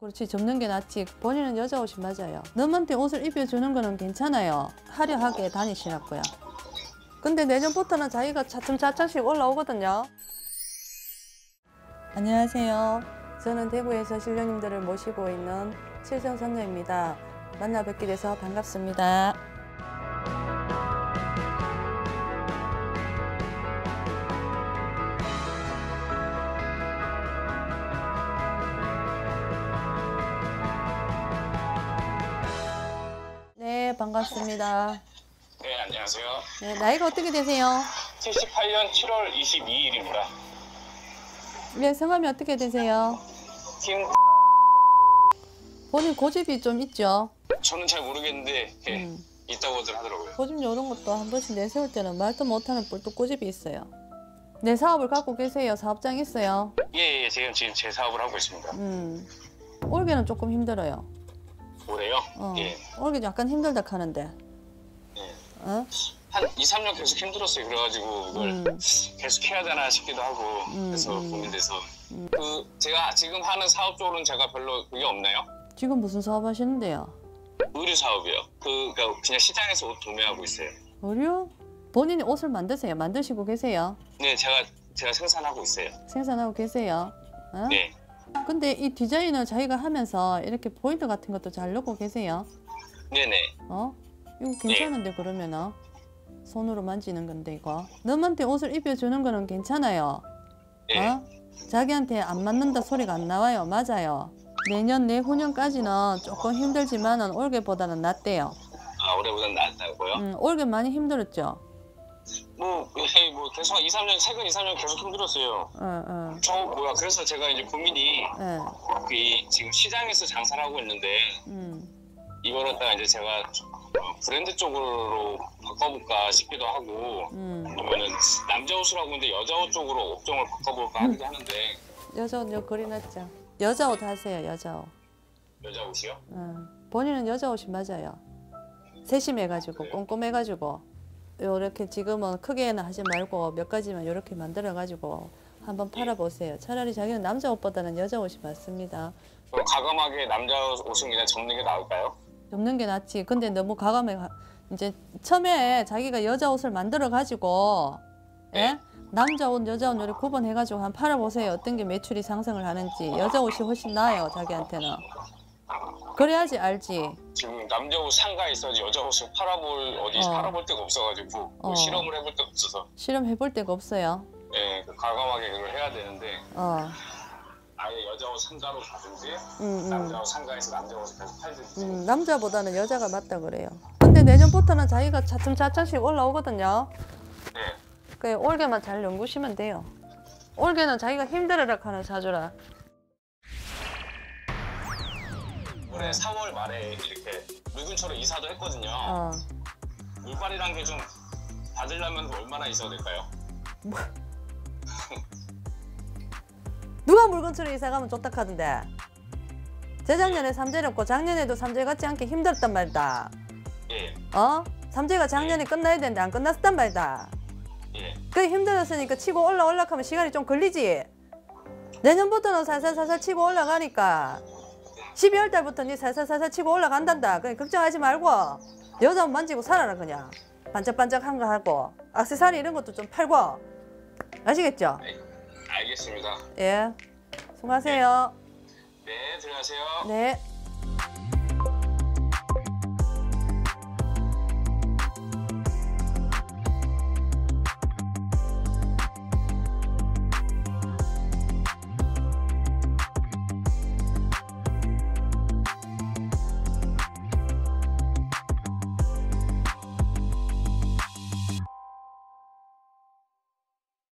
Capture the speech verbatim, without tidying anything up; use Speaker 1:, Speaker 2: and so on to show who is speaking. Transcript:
Speaker 1: 그렇지, 접는 게 낫지. 본인은 여자 옷이 맞아요. 남한테 옷을 입혀주는 거는 괜찮아요. 화려하게 다니시라고요. 근데 내년부터는 자기가 차츰차츰씩 올라오거든요. 안녕하세요. 저는 대구에서 신령님들을 모시고 있는 칠성선녀입니다. 만나 뵙게 돼서 반갑습니다. 네, 반갑습니다.
Speaker 2: 네, 안녕하세요.
Speaker 1: 네, 나이가 어떻게 되세요?
Speaker 2: 칠십팔 년 칠월 이십이일입니다.
Speaker 1: 네, 성함이 어떻게 되세요?
Speaker 2: 김...
Speaker 1: 본인 고집이 좀 있죠?
Speaker 2: 저는 잘 모르겠는데 예,
Speaker 1: 음.
Speaker 2: 있다고들 하더라고요.
Speaker 1: 고집 이런 것도 한 번씩 내세울 때는 말도 못하는 뿔뚝 고집이 있어요. 내 사업을 갖고 계세요? 사업장 있어요?
Speaker 2: 예, 예, 지금 지금 제 사업을 하고 있습니다.
Speaker 1: 음. 올해는 조금 힘들어요.
Speaker 2: 올해요?
Speaker 1: 어.
Speaker 2: 예.
Speaker 1: 올해 약간 힘들다 하는데.
Speaker 2: 예.
Speaker 1: 어?
Speaker 2: 한 이, 삼 년 계속 힘들었어요. 그래가지고 이걸
Speaker 1: 음.
Speaker 2: 계속 해야 되나 싶기도 하고
Speaker 1: 음,
Speaker 2: 그래서
Speaker 1: 음.
Speaker 2: 고민돼서 그 제가 지금 하는 사업 쪽으로는 제가 별로 그게 없나요?
Speaker 1: 지금 무슨 사업 하시는데요?
Speaker 2: 의류 사업이요. 그 그러니까 그냥 시장에서 옷 도매하고 있어요.
Speaker 1: 의류? 본인이 옷을 만드세요? 만드시고 계세요?
Speaker 2: 네, 제가 제가 생산하고 있어요.
Speaker 1: 생산하고 계세요? 어?
Speaker 2: 네.
Speaker 1: 근데 이 디자인을 자기가 하면서 이렇게 포인트 같은 것도 잘 넣고 계세요?
Speaker 2: 네네.
Speaker 1: 어? 이거 괜찮은데 그러면은 손으로 만지는 건데 이거 남한테 옷을 입혀주는 거는 괜찮아요.
Speaker 2: 네.
Speaker 1: 어? 자기한테 안 맞는다 소리가 안 나와요. 맞아요. 내년 내후년까지는 조금 힘들지만은 올해보다는 낫대요.
Speaker 2: 아, 올해보다는 낫다고요?
Speaker 1: 음, 올해 많이 힘들었죠?
Speaker 2: 뭐, 예, 뭐 계속 이, 삼 년, 최근 이, 삼 년 계속 힘들었어요.
Speaker 1: 어, 어.
Speaker 2: 저 뭐야, 그래서 제가 이제 고민이
Speaker 1: 예.
Speaker 2: 그 이, 지금 시장에서 장사를 하고 있는데
Speaker 1: 음.
Speaker 2: 이걸 갖다가 이제 제가 어, 브랜드 쪽으로 바꿔볼까 싶기도 하고
Speaker 1: 음.
Speaker 2: 아니면은 남자 옷을 하고 있는데 여자 옷 쪽으로 업종을 바꿔볼까 하기도 하는데
Speaker 1: 여자 옷 여기 그리 놨죠. 여자 옷 하세요. 여자 옷.
Speaker 2: 여자 옷이요?
Speaker 1: 어. 본인은 여자 옷이 맞아요. 세심해가지고 꼼꼼해가지고 요렇게 지금은 크게는 하지 말고 몇 가지만 요렇게 만들어가지고 한번 팔아보세요. 차라리 자기는 남자 옷보다는 여자 옷이 맞습니다.
Speaker 2: 그럼 과감하게 남자 옷은 그냥 접는 게 나을까요?
Speaker 1: 접는 게 낫지. 근데 너무 과감해. 이제 처음에 자기가 여자 옷을 만들어가지고 예? 남자 옷, 여자 옷 이렇게 구분해가지고 한번 팔아보세요. 어떤 게 매출이 상승을 하는지. 여자 옷이 훨씬 나아요. 자기한테는. 그래야지 알지.
Speaker 2: 지금 남자 옷 상가에 있어야지 여자 옷을 팔아볼 어디
Speaker 1: 어.
Speaker 2: 팔아볼 데가 없어가지고 뭐
Speaker 1: 어.
Speaker 2: 실험을 해볼 데가 없어서
Speaker 1: 실험해볼 데가 없어요.
Speaker 2: 예, 그 과감하게 그걸 해야 되는데
Speaker 1: 어.
Speaker 2: 아예 여자 옷 상가로 가든지
Speaker 1: 음, 음.
Speaker 2: 남자 옷 상가에서 남자 옷을 계속 팔든지
Speaker 1: 음, 남자보다는 여자가 맞다 그래요. 근데 내년부터는 자기가 차츰차츰씩 올라오거든요.
Speaker 2: 네.
Speaker 1: 그 올해만 잘 연구시면 돼요. 올해는 자기가 힘들어라 하는 사주라.
Speaker 2: 올해 사월 말에 이렇게 물근처로 이사도 했거든요.
Speaker 1: 어.
Speaker 2: 물빨이란 게 좀 받으려면 얼마나 있어야 될까요?
Speaker 1: 누가 물건처럼 이사 가면 좋다 하던데. 재작년에 삼재였고 작년에도 삼재 같지 않게 힘들었단 말이다.
Speaker 2: 예,
Speaker 1: 어? 삼재가 작년에 끝나야 되는데 안 끝났단 말이다.
Speaker 2: 예.
Speaker 1: 그 힘들었으니까 치고 올라 올라가면 시간이 좀 걸리지. 내년부터는 살살살살 치고 올라가니까 십이월 달부터 니 살살살살 치고 올라간단다. 그냥 걱정하지 말고 여자 옷 만지고 살아라 그냥. 반짝반짝한 거 하고 액세서리 이런 것도 좀 팔고. 아시겠죠?
Speaker 2: 네, 알겠습니다.
Speaker 1: 예. 수고하세요.
Speaker 2: 네, 들어가세요.
Speaker 1: 네.